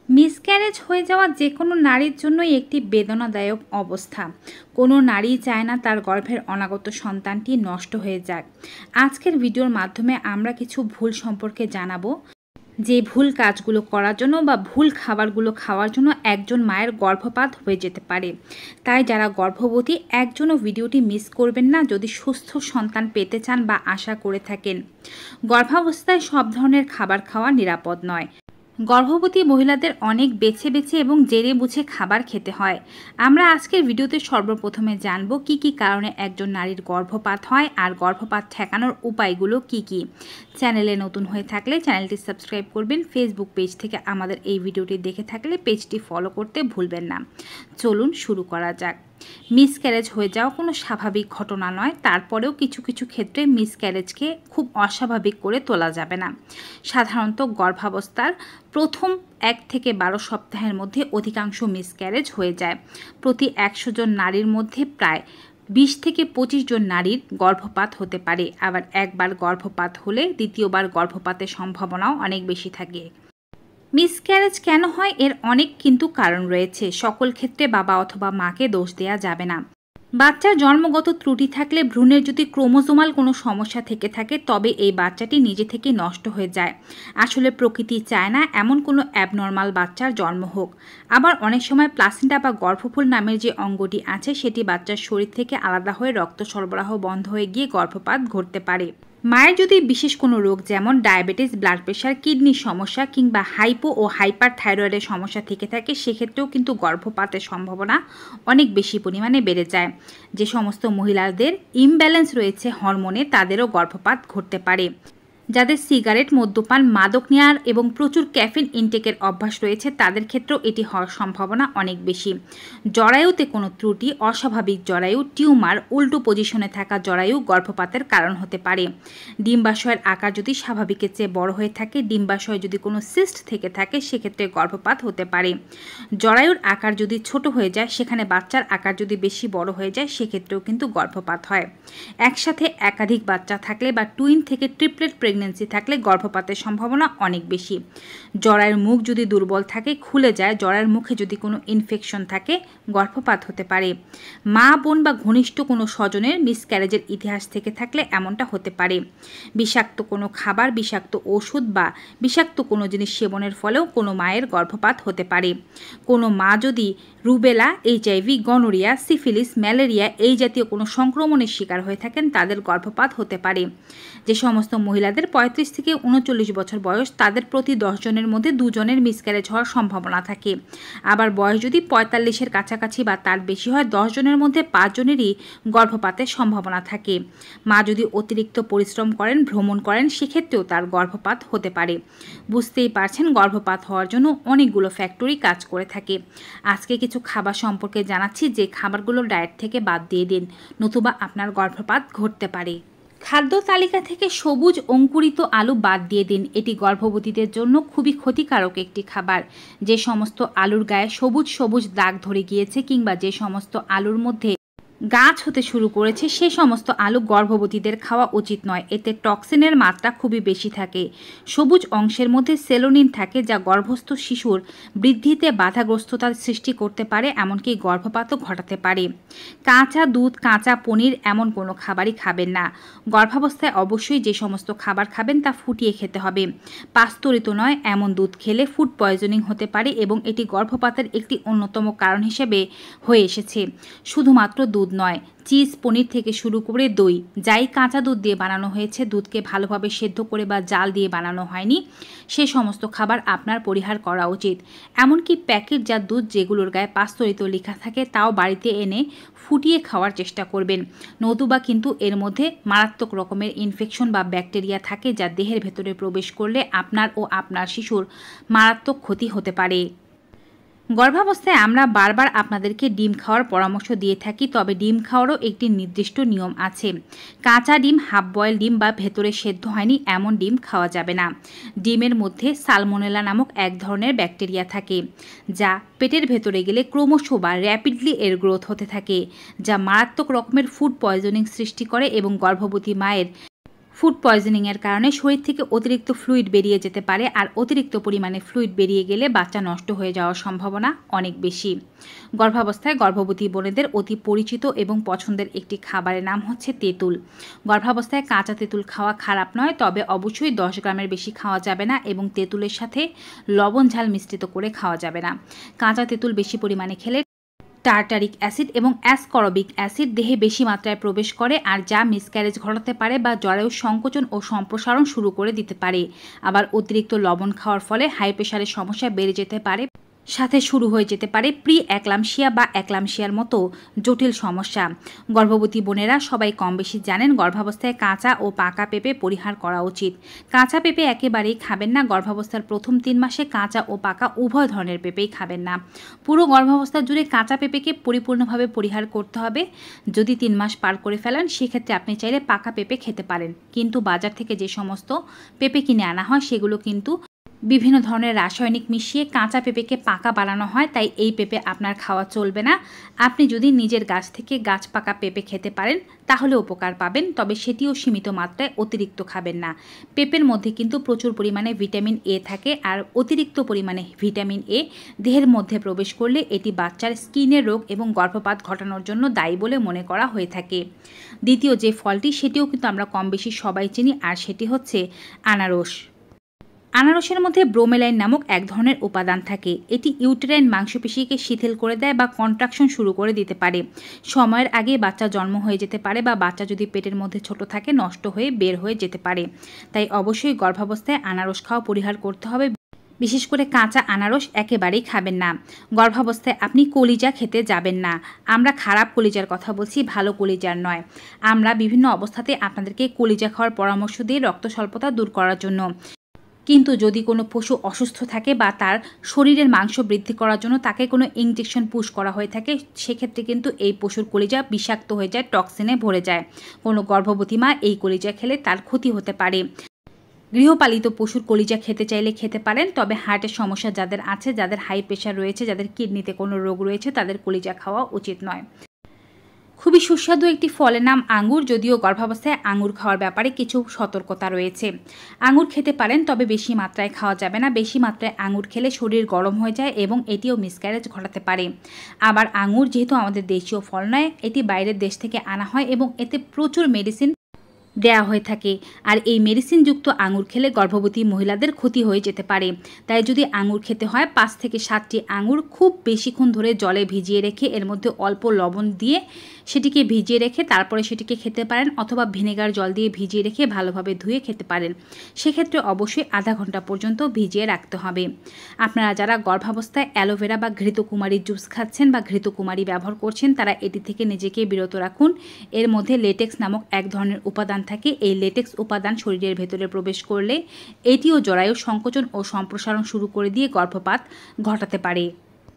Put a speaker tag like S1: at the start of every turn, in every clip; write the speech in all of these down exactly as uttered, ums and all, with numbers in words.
S1: Miscarriage হয়ে যাওয়া যে কোনো নারীর জন্যই একটি বেদনাদায়ক অবস্থা। কোনো নারী চায় না তার গর্ভের অনাগত সন্তানটি নষ্ট হয়ে যাক। আজকের ভিডিওর মাধ্যমে আমরা কিছু ভুল সম্পর্কে জানাবো, যে ভুল কাজগুলো করার জন্য বা ভুল খাবারগুলো খাওয়ার জন্য একজন মায়ের গর্ভপাত হয়ে যেতে পারে। তাই যারা গর্ভবতী একজনও ভিডিওটি মিস করবেন না যদি সুস্থ সন্তান পেতে চান বা আশা করে থাকেন। গর্ভাবস্থায় সব ধরনের খাবার খাওয়া নিরাপদ নয়। গর্ভবতী মহিলাদের অনেক বেছে বেছে এবং জেনে বুঝে খাবার খেতে হয়। আমরা আজকের ভিডিওতে সর্বপ্রথমে জানব কি কি কারণে একজন নারীর গর্ভপাত হয় আর গর্ভপাত ঠেকানোর উপায়গুলো কি কি। চ্যানেলে নতুন হয়ে থাকলে চ্যানেলটি সাবস্ক্রাইব করবেন। ফেসবুক পেজ থেকে আমাদের এই ভিডিওটি দেখে থাকলে পেজটি ফলো করতে ভুলবেন না। চলুন শুরু করা যাক। মিসক্যারেজ হয়ে যাওয়া কোনো স্বাভাবিক ঘটনা নয়, তারপরেও কিছু কিছু ক্ষেত্রে মিসক্যারেজকে খুব অস্বাভাবিক করে তোলা যাবে না। সাধারণত গর্ভাবস্থার প্রথম এক থেকে বারো সপ্তাহের মধ্যে অধিকাংশ মিসক্যারেজ হয়ে যায়। প্রতি একশো জন নারীর মধ্যে প্রায় বিশ থেকে পঁচিশ জন নারীর গর্ভপাত হতে পারে। আবার একবার গর্ভপাত হলে দ্বিতীয়বার গর্ভপাতের সম্ভাবনাও অনেক বেশি থাকে। মিসক্যারেজ কেন হয় এর অনেক কিন্তু কারণ রয়েছে। সকল ক্ষেত্রে বাবা অথবা মাকে দোষ দেওয়া যাবে না। বাচ্চার জন্মগত ত্রুটি থাকলে, ভ্রূণের যদি ক্রোমোজোমাল কোনো সমস্যা থেকে থাকে, তবে এই বাচ্চাটি নিজে থেকে নষ্ট হয়ে যায়। আসলে প্রকৃতি চায় না এমন কোনো অ্যাবনর্মাল বাচ্চার জন্ম হোক। আবার অনেক সময় প্লাসেন্টা বা গর্ভফুল নামের যে অঙ্গটি আছে সেটি বাচ্চার শরীর থেকে আলাদা হয়ে রক্ত সরবরাহ বন্ধ হয়ে গিয়ে গর্ভপাত ঘটতে পারে। মায়ের যদি বিশেষ কোনো রোগ যেমন ডায়াবেটিস, ব্লাড প্রেশার, কিডনির সমস্যা কিংবা হাইপো ও হাইপার থাইরয়েডের সমস্যা থেকে থাকে, সেক্ষেত্রেও কিন্তু গর্ভপাতের সম্ভাবনা অনেক বেশি পরিমাণে বেড়ে যায়। যে সমস্ত মহিলাদের ইমব্যালেন্স রয়েছে হরমোনে, তাদেরও গর্ভপাত ঘটতে পারে। যাদের সিগারেট, মদ্যপান, মাদক নেওয়ার এবং প্রচুর ক্যাফিন ইনটেকের অভ্যাস রয়েছে, তাদের ক্ষেত্রেও এটি হওয়ার সম্ভাবনা অনেক বেশি। জরায়ুতে কোনো ত্রুটি, অস্বাভাবিক জরায়ু, টিউমার, উল্টো পজিশনে থাকা জরায়ু গর্ভপাতের কারণ হতে পারে। ডিম্বাশয়ের আকার যদি স্বাভাবিকের চেয়ে বড় হয়ে থাকে, ডিম্বাশয়ে যদি কোনো সিস্ট থেকে থাকে, সেক্ষেত্রে গর্ভপাত হতে পারে। জরায়ুর আকার যদি ছোট হয়ে যায়, সেখানে বাচ্চার আকার যদি বেশি বড় হয়ে যায়, সেক্ষেত্রেও কিন্তু গর্ভপাত হয়। একসাথে একাধিক বাচ্চা থাকলে বা টুইন থেকে ট্রিপলেট প্রেগনেন্সি থাকলে গর্ভপাতের সম্ভাবনা অনেক বেশি। জরায়ুর মুখ যদি দুর্বল থাকে, খুলে যায়, জরায়ুর মুখে যদি কোনো ইনফেকশন থাকে, গর্ভপাত হতে পারে। মা, বোন বা ঘনিষ্ঠ কোনো স্বজনের মিসক্যারেজের ইতিহাস থেকে থাকলে এমনটা হতে পারে। বিষাক্ত কোনো খাবার, বিষাক্ত ওষুধ বা বিষাক্ত কোনো জিনিস সেবনের ফলেও কোনো মায়ের গর্ভপাত হতে পারে। কোনো মা যদি rubella, HIV, gonorrhoea, syphilis, malaria এই জাতীয় কোনো সংক্রমণের শিকার হয়ে থাকেন, তাদের গর্ভপাত হতে পারে। যে সমস্ত মহিলাদের পঁয়ত্রিশ থেকে উনচল্লিশ বছর বয়স, তাদের প্রতি দশ জনের মধ্যে দুজনের মিসক্যারেজ হওয়ার সম্ভাবনা থাকে। আবার বয়স যদি পঁয়তাল্লিশের কাছাকাছি বা তার বেশি হয়, দশ জনের মধ্যে পাঁচজনেরই গর্ভপাতের সম্ভাবনা থাকে। মা যদি অতিরিক্ত পরিশ্রম করেন, ভ্রমণ করেন, সেক্ষেত্রেও তার গর্ভপাত হতে পারে। বুঝতেই পারছেন, গর্ভপাত হওয়ার জন্য অনেকগুলো ফ্যাক্টরি কাজ করে থাকে। আজকে কিছু খাবার সম্পর্কে জানাচ্ছি, যে খাবারগুলো ডায়েট থেকে বাদ দিয়ে দিন, নতুবা আপনার গর্ভপাত ঘটতে পারে। খাদ্য তালিকা থেকে সবুজ অঙ্কুরিত আলু বাদ দিয়ে দিন। এটি গর্ভবতীদের জন্য খুবই ক্ষতিকারক একটি খাবার। যে সমস্ত আলুর গায়ে সবুজ সবুজ দাগ ধরে গিয়েছে কিংবা যে সমস্ত আলুর মধ্যে গাছ হতে শুরু করেছে, সে সমস্ত আলু গর্ভবতীদের খাওয়া উচিত নয়। এতে টক্সিনের মাত্রা খুবই বেশি থাকে। সবুজ অংশের মধ্যে সেলোনিন থাকে, যা গর্ভস্থ শিশুর বৃদ্ধিতে বাধাগ্রস্ততার সৃষ্টি করতে পারে, এমনকি গর্ভপাতও ঘটাতে পারে। কাঁচা দুধ, কাঁচা পনির এমন কোনো খাবারই খাবেন না। গর্ভাবস্থায় অবশ্যই যে সমস্ত খাবার খাবেন তা ফুটিয়ে খেতে হবে। পাস্তুরিত নয় এমন দুধ খেলে ফুড পয়জনিং হতে পারে এবং এটি গর্ভপাতের একটি অন্যতম কারণ হিসেবে হয়ে এসেছে। শুধুমাত্র দুধ নয়, চিজ, পনির থেকে শুরু করে দই, যাই কাঁচা দুধ দিয়ে বানানো হয়েছে, দুধকে ভালোভাবে সেদ্ধ করে বা জাল দিয়ে বানানো হয়নি, সে সমস্ত খাবার আপনার পরিহার করা উচিত। এমনকি প্যাকেটজাত দুধ যেগুলোর গায়ে পাস্তুরিত লেখা থাকে, তাও বাড়িতে এনে ফুটিয়ে খাওয়ার চেষ্টা করবেন। নতুবা কিন্তু এর মধ্যে মারাত্মক রকমের ইনফেকশন বা ব্যাকটেরিয়া থাকে, যা দেহের ভেতরে প্রবেশ করলে আপনার ও আপনার শিশুর মারাত্মক ক্ষতি হতে পারে। গর্ভাবস্থায় আমরা বারবার আপনাদেরকে ডিম খাওয়ার পরামর্শ দিয়ে থাকি, তবে ডিম খাওয়ারও একটি নির্দিষ্ট নিয়ম আছে। কাঁচা ডিম, হাফ বয়েল ডিম বা ভেতরে সেদ্ধ হয়নি এমন ডিম খাওয়া যাবে না। ডিমের মধ্যে সালমোনেলা নামক এক ধরনের ব্যাকটেরিয়া থাকে, যা পেটের ভেতরে গেলে ক্রমশ বা র্যাপিডলি এর গ্রোথ হতে থাকে, যা মারাত্মক রকমের ফুড পয়জনিং সৃষ্টি করে এবং গর্ভবতী মায়ের ফুড পয়জনিংয়ের কারণে শরীর থেকে অতিরিক্ত ফ্লুইড বেরিয়ে যেতে পারে, আর অতিরিক্ত পরিমাণে ফ্লুইড বেরিয়ে গেলে বাচ্চা নষ্ট হয়ে যাওয়ার সম্ভাবনা অনেক বেশি। গর্ভাবস্থায় গর্ভবতী বোনেদের অতি পরিচিত এবং পছন্দের একটি খাবারের নাম হচ্ছে তেঁতুল। গর্ভাবস্থায় কাঁচা তেঁতুল খাওয়া খারাপ নয়, তবে অবশ্যই দশ গ্রামের বেশি খাওয়া যাবে না এবং তেঁতুলের সাথে লবণ ঝাল মিশ্রিত করে খাওয়া যাবে না। কাঁচা তেঁতুল বেশি পরিমাণে খেলে টার্টারিক অ্যাসিড এবং অ্যাসকরবিক অ্যাসিড দেহে বেশি মাত্রায় প্রবেশ করে, আর যা মিসক্যারেজ ঘটাতে পারে বা জরায়ুর সংকোচন ও সম্প্রসারণ শুরু করে দিতে পারে। আবার অতিরিক্ত লবণ খাওয়ার ফলে হাই প্রেশারের সমস্যা বেড়ে যেতে পারে, সাথে শুরু হয়ে যেতে পারে প্রি অ্যাক্লামশিয়া বা অ্যাক্লামশিয়ার মতো জটিল সমস্যা। গর্ভবতী বোনেরা সবাই কম বেশি জানেন গর্ভাবস্থায় কাঁচা ও পাকা পেঁপে পরিহার করা উচিত। কাঁচা পেঁপে একেবারেই খাবেন না। গর্ভাবস্থার প্রথম তিন মাসে কাঁচা ও পাকা উভয় ধরনের পেঁপেই খাবেন না। পুরো গর্ভাবস্থা জুড়ে কাঁচা পেঁপেকে পরিপূর্ণভাবে পরিহার করতে হবে। যদি তিন মাস পার করে ফেলেন সেক্ষেত্রে আপনি চাইলে পাকা পেঁপে খেতে পারেন, কিন্তু বাজার থেকে যে সমস্ত পেঁপে কিনে আনা হয় সেগুলো কিন্তু বিভিন্ন ধরনের রাসায়নিক মিশিয়ে কাঁচা পেঁপেকে পাকা বানানো হয়, তাই এই পেঁপে আপনার খাওয়া চলবে না। আপনি যদি নিজের গাছ থেকে গাছ পাকা পেঁপে খেতে পারেন তাহলে উপকার পাবেন, তবে সেটিও সীমিত মাত্রায় অতিরিক্ত খাবেন না। পেঁপের মধ্যে কিন্তু প্রচুর পরিমাণে ভিটামিন এ থাকে, আর অতিরিক্ত পরিমাণে ভিটামিন এ দেহের মধ্যে প্রবেশ করলে এটি বাচ্চার স্কিনের রোগ এবং গর্ভপাত ঘটানোর জন্য দায়ী বলে মনে করা হয়ে থাকে। দ্বিতীয় যে ফলটি সেটিও কিন্তু আমরা কম বেশি সবাই চিনি, আর সেটি হচ্ছে আনারস। আনারসের মধ্যে ব্রোমেলাইন নামক এক ধরনের উপাদান থাকে। এটি ইউটেরাইন মাংসপেশিকে শিথিল করে দেয় বা কন্ট্রাকশন শুরু করে দিতে পারে। সময়ের আগে বাচ্চা জন্ম হয়ে যেতে পারে বা বাচ্চা যদি পেটের মধ্যে ছোট থাকে নষ্ট হয়ে বের হয়ে যেতে পারে। তাই অবশ্যই গর্ভাবস্থায় আনারস খাওয়া পরিহার করতে হবে। বিশেষ করে কাঁচা আনারস একেবারেই খাবেন না। গর্ভাবস্থায় আপনি কলিজা খেতে যাবেন না। আমরা খারাপ কলিজার কথা বলছি, ভালো কলিজার নয়। আমরা বিভিন্ন অবস্থাতে আপনাদেরকে কলিজা খাওয়ার পরামর্শ দিই রক্ত স্বল্পতা দূর করার জন্য। কিন্তু যদি কোনো পশু অসুস্থ থাকে বা তার শরীরের মাংস বৃদ্ধি করার জন্য তাকে কোনো ইনজেকশন পুশ করা হয়ে থাকে, সেক্ষেত্রে কিন্তু এই পশুর কলিজা বিষাক্ত হয়ে যায়, টক্সিনে ভরে যায়। কোনো গর্ভবতী মা এই কলিজা খেলে তার ক্ষতি হতে পারে। গৃহপালিত পশুর কলিজা খেতে চাইলে খেতে পারেন, তবে হার্টের সমস্যা যাদের আছে, যাদের হাই প্রেশার রয়েছে, যাদের কিডনিতে কোনো রোগ রয়েছে, তাদের কলিজা খাওয়া উচিত নয়। খুবই সুস্বাদু একটি ফলের নাম আঙ্গুর। যদিও গর্ভাবস্থায় আঙ্গুর খাওয়ার ব্যাপারে কিছু সতর্কতা রয়েছে। আঙ্গুর খেতে পারেন, তবে বেশি মাত্রায় খাওয়া যাবে না। বেশি মাত্রায় আঙ্গুর খেলে শরীর গরম হয়ে যায় এবং এটিও মিসক্যারেজ ঘটাতে পারে। আবার আঙ্গুর যেহেতু আমাদের দেশীয় ফল নয়, এটি বাইরের দেশ থেকে আনা হয় এবং এতে প্রচুর মেডিসিন দেয়া হয়ে থাকে, আর এই মেডিসিনযুক্ত আঙুর খেলে গর্ভবতী মহিলাদের ক্ষতি হয়ে যেতে পারে। তাই যদি আঙুর খেতে হয়, পাঁচ থেকে সাতটি আঙুর খুব বেশিক্ষণ ধরে জলে ভিজিয়ে রেখে এর মধ্যে অল্প লবণ দিয়ে সেটিকে ভিজিয়ে রেখে তারপরে সেটিকে খেতে পারেন, অথবা ভিনেগার জল দিয়ে ভিজিয়ে রেখে ভালোভাবে ধুয়ে খেতে পারেন। সেক্ষেত্রে অবশ্যই আধা ঘন্টা পর্যন্ত ভিজিয়ে রাখতে হবে। আপনারা যারা গর্ভাবস্থায় অ্যালোভেরা বা ঘৃতকুমারীর জুস খাচ্ছেন বা ঘৃতকুমারী ব্যবহার করছেন, তারা এটি থেকে নিজেকে বিরত রাখুন। এর মধ্যে লেটেক্স নামক এক ধরনের উপাদান থাকে। এই লেটেক্স উপাদান শরীরের ভেতরে প্রবেশ করলে এটিও জরায়ু সংকোচন ও সম্প্রসারণ শুরু করে দিয়ে গর্ভপাত ঘটাতে পারে।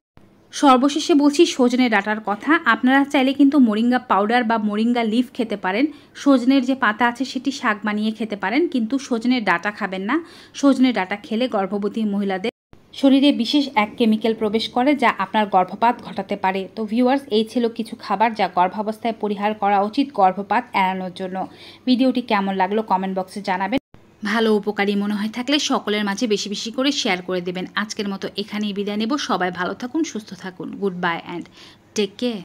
S1: সর্বশেষে বলছি সজনে ডাঁটার কথা। আপনারা চাইলে কিন্তু মোরিঙ্গা পাউডার বা মোরিঙ্গা লিফ খেতে পারেন। সজনের যে পাতা আছে সেটি শাক বানিয়ে খেতে পারেন, কিন্তু সজনের ডাঁটা খাবেন না। সজনের ডাঁটা খেলে গর্ভবতী মহিলাদের শরীরে বিশেষ এক কেমিক্যাল প্রবেশ করে যা আপনার গর্ভপাত ঘটাতে পারে। তো ভিউয়ার্স, এই ছিল কিছু খাবার যা গর্ভাবস্থায় পরিহার করা উচিত গর্ভপাত এড়ানোর জন্য। ভিডিওটি কেমন লাগলো কমেন্ট বক্সে জানাবেন। ভালো উপকারী মনে হয় থাকলে সকলের মাঝে বেশি বেশি করে শেয়ার করে দেবেন। আজকের মতো এখানেই বিদায় নেব। সবাই ভালো থাকুন, সুস্থ থাকুন। Good bye and take care.